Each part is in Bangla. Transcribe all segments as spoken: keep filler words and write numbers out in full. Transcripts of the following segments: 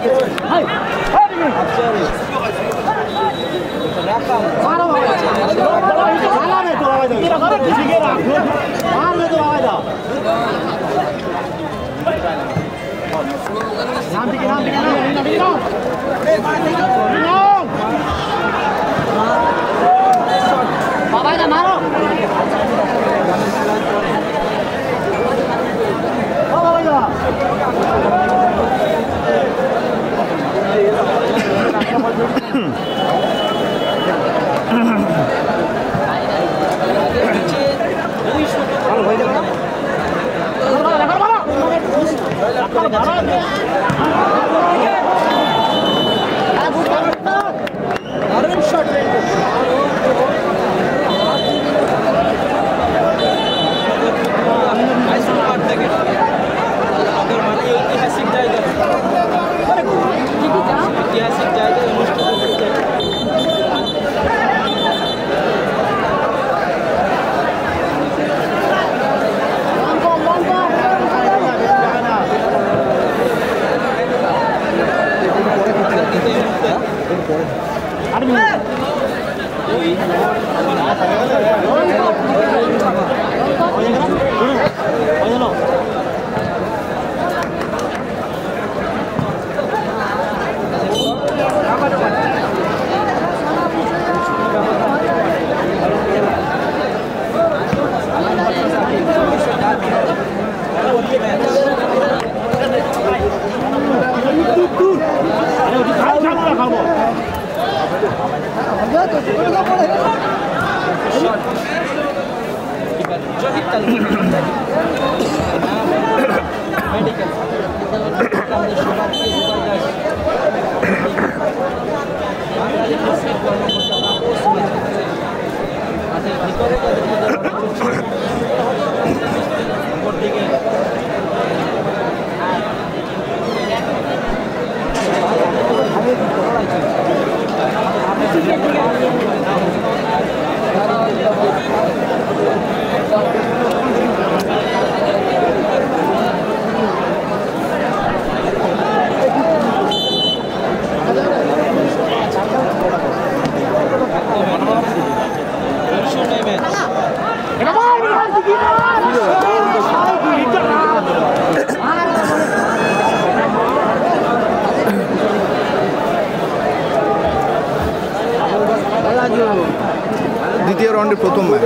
দ্বিতীয় রাউন্ডের প্রথম ম্যাচ।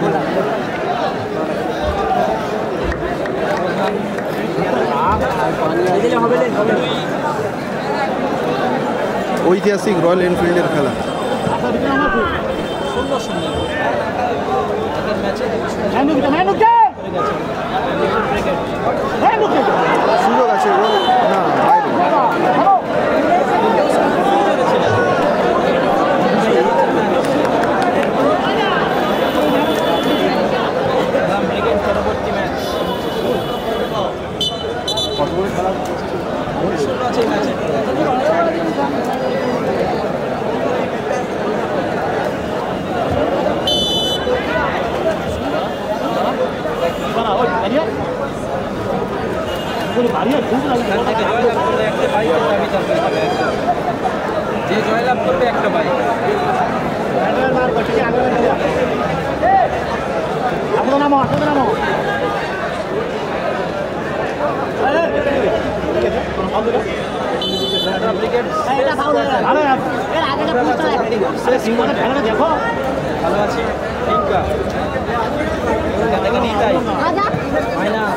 ঐতিহাসিক রয়্যাল এনফিল্ডের খেলা। সুযোগ আছে না বাইরে। যে জয়লাভ করবে একটা বাইক। দেখো ভালো আছে মাইনাস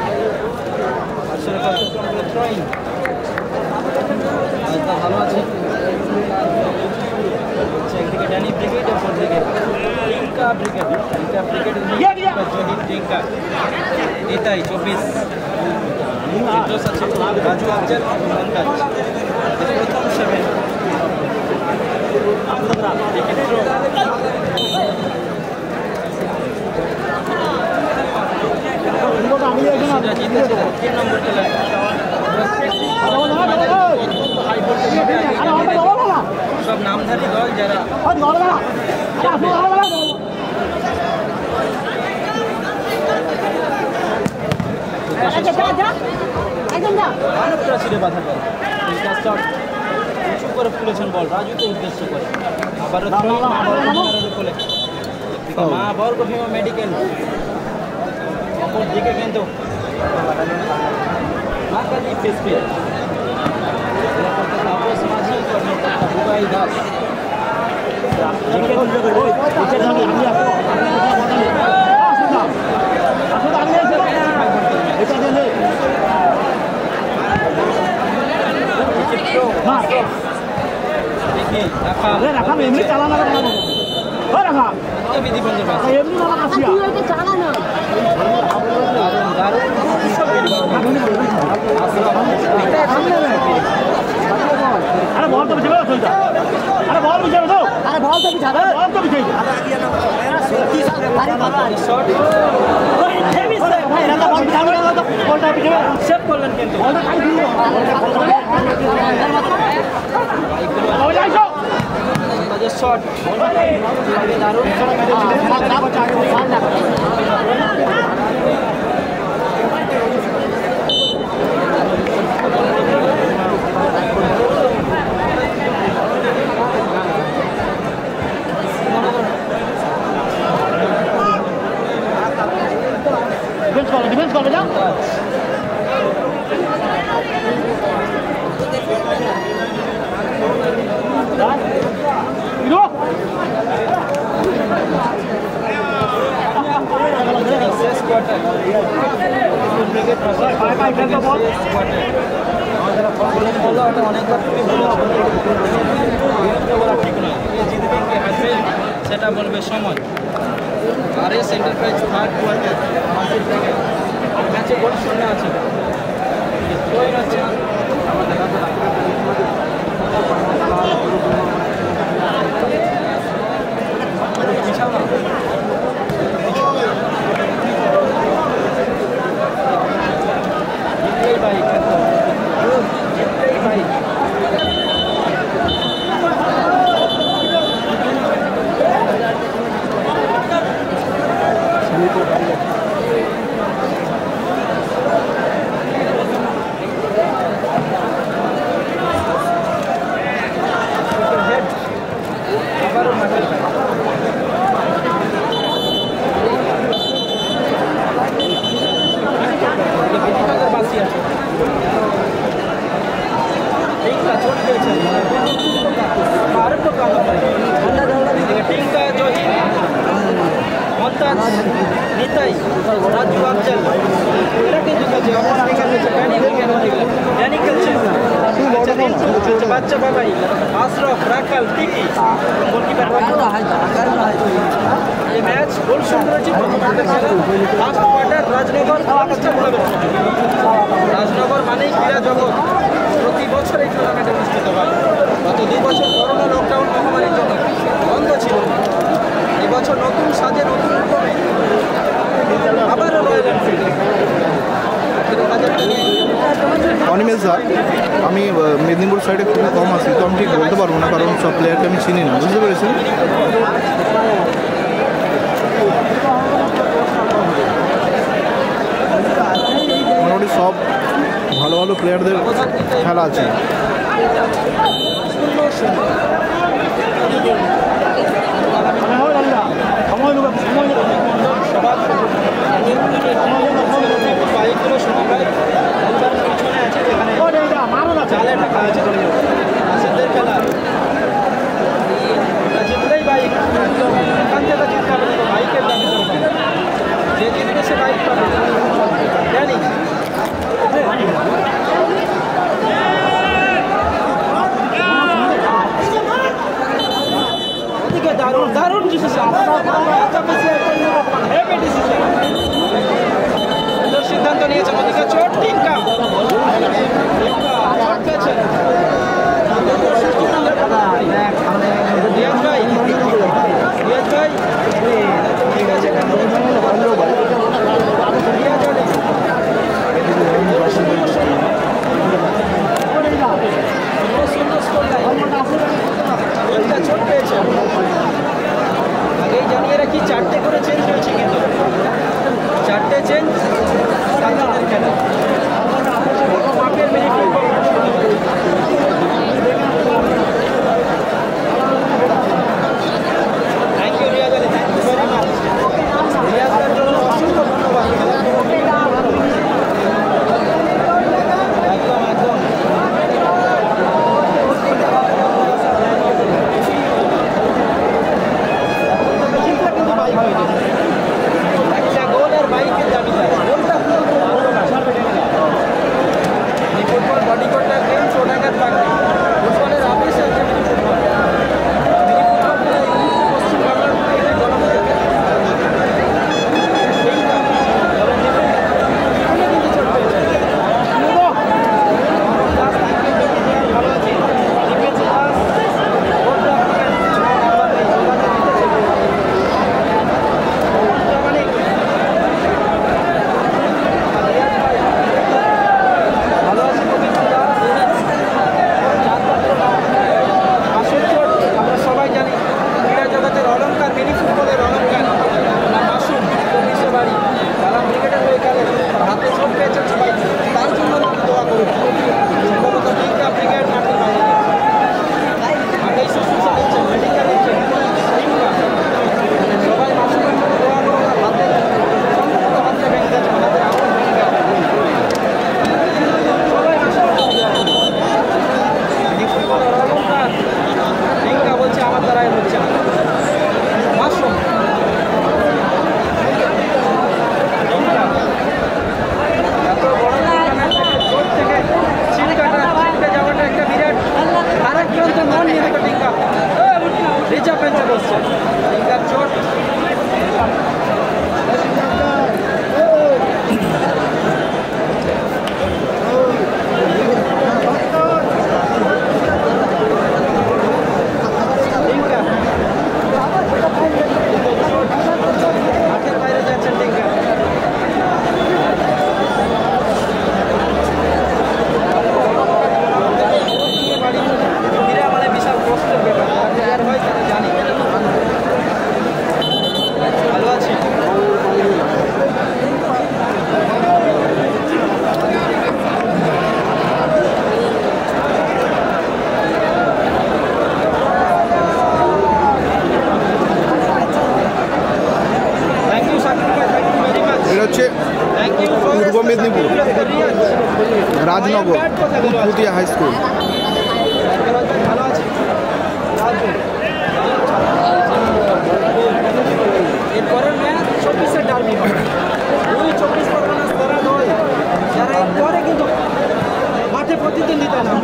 ভালো আছে একদিকে ড্যানি ব্রিগেড অপর দিকে টিঙ্কা ব্রিগেড টিঙ্কা ব্রিগেড জহির টিঙ্কা এটাই চব্বিশ নির্দোষ আছে রাজু আফজাল মন্তাজ প্রথম সেভেন জিতেছে তিন নম্বর খেলায় সব নামধারী দল যারা মানবটা ছিঁড়ে বাধা করে শট উঁচু করে তুলেছেন বল রাজুকে উদ্দেশ্য করে আবারও থ্রো মা বর্গ ফিমের মা বর্গ ফিমা মেডিকেল অপর দিকে কিন্তু মাকালি পেসপে তাপস মাঝি দুবাই দাস রাখা এমনি চালানো রাখা বিধি বন্ধের পাশে এমনি চালানো আরে বল তো বিছাবে চল যা আরে বল বিছাবে তো আরে বল তো বিছাবে বল তো বিছাই শট ওই হেভি সেভ ভাই রাখা বল বিছাবে না তো বলটা বিছাবে সেভ করলেন কিন্তু বলটা খাই দিল বল যাইছো বাজে শট আগে দারুণ করে ডিফেন্স করো ডিফেন্স করো যা ইরো শেষ কোয়ার্টার ক্রিকেট বাই বাই খেলতে বল বলো ওটা অনেকবার তুমি বলেছো বিরুদ্ধে বলা ঠিক নয় কে জিতবে কে হারবে সেটা বলবে সময় R S enterprise third quarter ম্যাচে গোল শূন্য আছে থ্রোইন আছে বিছাও না জিতলেই বাইক জিতলেই বাইক আবারও মাঠে বাসি আছে টিঙ্কা চোট পেয়েছেন আর তো কাম টিঙ্কা জহি মমতাজ নিতাই রাজু আফজল এরা কিন্তু কাছে অপর দিকে রয়েছে ড্যানি উইকেট ড্যানি খেলছে বাচ্চা বাবাই আশরফ রাখাল টিকি গোলকিপার এই ম্যাচ গোল সংগ্রহ হয়েছে প্রথমার্ধের খেলা লাস্ট কোয়ার্টার রাজনগর রাজনগর মানেই ক্রীড়া জগৎ প্রতি বছর এই টুর্নামেন্ট অনুষ্ঠিত হয় গত দুই বছর করোনা লকডাউন মহামারীর জন্য বন্ধ ছিল এবছর নতুন সাজে নতুন রকমে আবারও রয়্যাল এনফিল্ড অনিমেল স্যার আমি মেদিনীপুর সাইডে খুবই কম আছি তো আমি ঠিক বলতে পারবো না কারণ সব প্লেয়ারকে আমি চিনি না বুঝতে পেরেছেন মোটামুটি সব ভালো ভালো প্লেয়ারদের খেলা আছে বাইকগুলো শোনা ভাই পিছনে আছে যেখানে চালে টাকা আছে আসেদের খেলা জিতলেই বাইক এখান থেকে জিততে হবে তো বাইকের দামি যে জিতবে সে বাইক পাবে জানি ওদিকে দারুণ দারুণ ডিসিশন হেভি ডিসিশন সিদ্ধান্ত নিয়েছে ওদিকে চোট টিঙ্কা রিয়াজ ভাই রিয়াজ ভাই ঠিক আছে হাই স্কুল। ভালো আছে এরপরের ম্যাচ চব্বিশের ডার্বি হবে দুই চব্বিশ পরগনাস তারা নয় যারা এরপরে কিন্তু মাঠে প্রতিদ্বন্দ্বিতা নামবে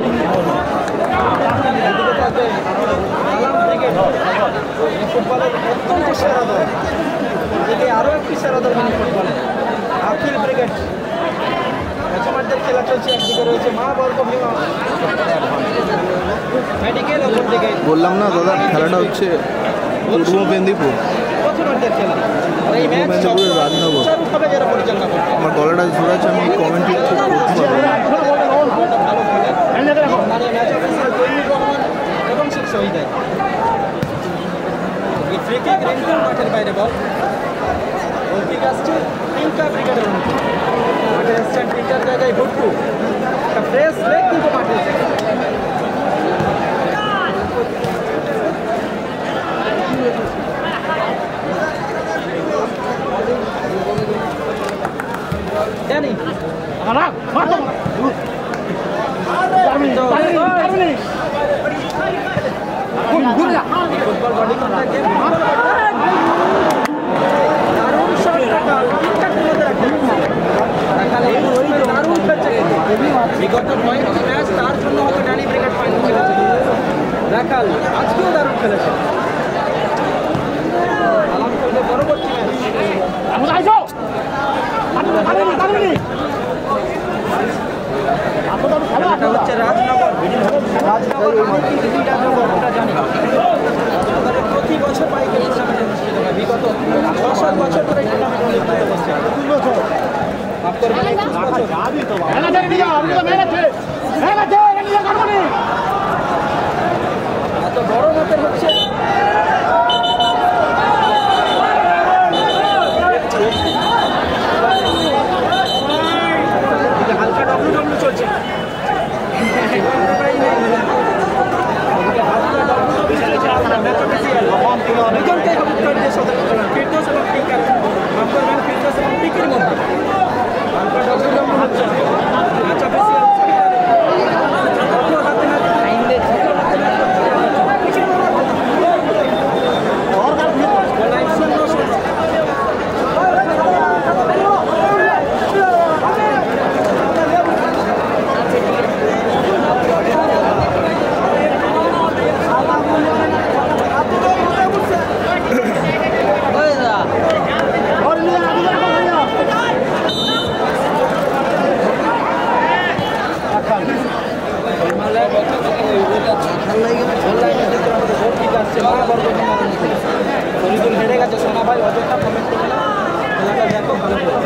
ফুটবলের অত্যন্ত সেরা দল এদিকে আরও একটি সেরা দল মানে ফুটবলে আখিল ব্রিগেড ম্যাচমারদের খেলা চলছে একদিকে রয়েছে মা বর্গ ভীমা মেডিকেল অপর দিকে বললাম না দাদা খেলাটা হচ্ছে পূর্ব মেদিনীপুর প্রথমার্ধের খেলা এই ম্যাচ মেদিনীপুরের রাজনগর। সুচারুভাবে যারা পরিচালনা করবে আমার গলাটা ঝুড়াচ্ছে, আমি কমেন্ট ঠিক করতে পারবো না। ভালো খেলে মানে ম্যাচ অফিসার তৈমুর রহমান এবং শেখ শহীদ এই ফ্রি কিক রেন্টাল মাঠের বাইরে বল গোলকিক আসছে তিনটা ব্রিগেডের মধ্যে মাঠে এসছেন তিনটার জায়গায় ভুট্টু একটা ফ্রেশ লেগ কিন্তু মাঠে জানি ফুটবল বডি কন্ট্যাক্ট গেম দারুণ শট রাখাল ঠিকঠাক মধ্যে রাখতে দারুণ খেলছে বিগত কয়েকটি ম্যাচ তার জন্য হয়তো ডানি ব্রিগেড ফাইনাল খেলেছে রাখাল আজকেও দারুণ খেলেছে আলাম করবে পরবর্তী ম্যাচ এটা হচ্ছে রাজনগর রাজনগর মানে কিন্তু দুই রাজনগর আমরা জানি প্রতি বছর পাইকারি টুর্নামেন্ট অনুষ্ঠিত হয় বিগত ছ সাত বছর ধরে টুর্নামেন্ট অনুষ্ঠিত হচ্ছে মাফ করবেন একুশ বছর এত বড় মাপের হচ্ছে হালকা ডব্লিউ ডব্লিউ চলছে দুজনকে হলুদকারদের সতর্ক করলাম ফিরদোস এবং টিকার মাফ করবেন ফিরদোস এবং টিকির মধ্যে হালকা ডব্লিউ ডব্লিউ হচ্ছে ম্যাচ অফিসিয়াল হাতে হাতে লাইভ শূন্য শূন্য হেরে গেছে সোনা ভাই অযোধ্যা কমেন্ট করে না খেলাটা দেখো ভালো করে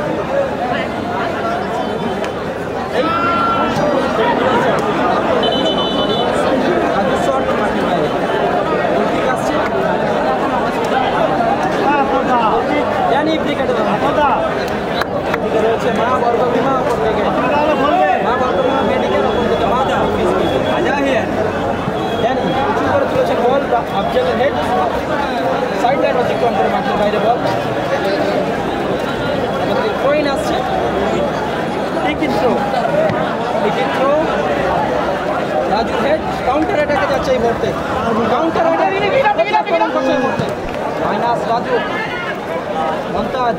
জানি ক্রিকেটে রয়েছে মা বর্গ বিমা অপর থেকে মা বর্গ বিমা মেডিকেল অপর থেকে মা আজা হিয়ার জানি উঁচু করে তুলেছে বল আফজলের হেড সাইড লাইন অতিক্রম করে মাঠের বাইরে বল আমাদের থ্রোইন আসছে টিকিট থ্রো টিকিট থ্রো রাজুর হেড কাউন্টার অ্যাটাকে যাচ্ছে এই মুহূর্তে কাউন্টার অ্যাটাক করছে এই মুহূর্তে মাইনাস রাজু মন্তাজ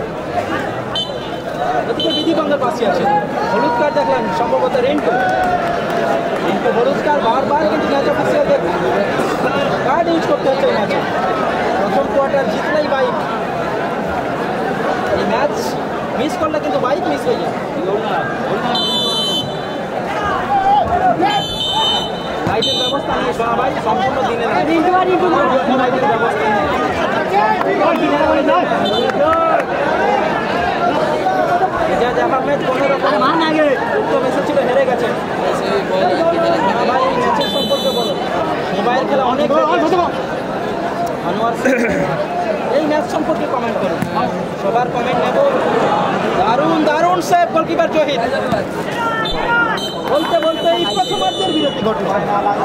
ওদিকে বিধিবঙ্গের পাশে আছে হলুদ কার্ড দেখলেন সম্ভবত রেন্টু রেন্টু হলুদ কার্ড বারবার কিন্তু ম্যাচ অফিসিয়ালদের কার্ড ইউজ করতে হচ্ছে এই ম্যাচে প্রথম কোয়ার্টার জিতলেই বাইক এই ম্যাচ মিস করলে কিন্তু বাইক মিস হয়ে যায় লাইটের ব্যবস্থা নেই সোনা ভাই সম্পূর্ণ দিনের লাইটের ব্যবস্থা নেই এজাজ আহমেদ পনেরো উত্তম এসেছিল হেরে গেছেন ভাই এই ম্যাচের সম্পর্কে বলো মোবাইল খেলা অনেক আনোয়ার এই ম্যাচ সম্পর্কে কমেন্ট করুন সবার কমেন্ট নেব দারুণ দারুণ সেভ গোলকিপার জহির বলতে বলতে এই প্রথমার্ধের বিরতি ঘটল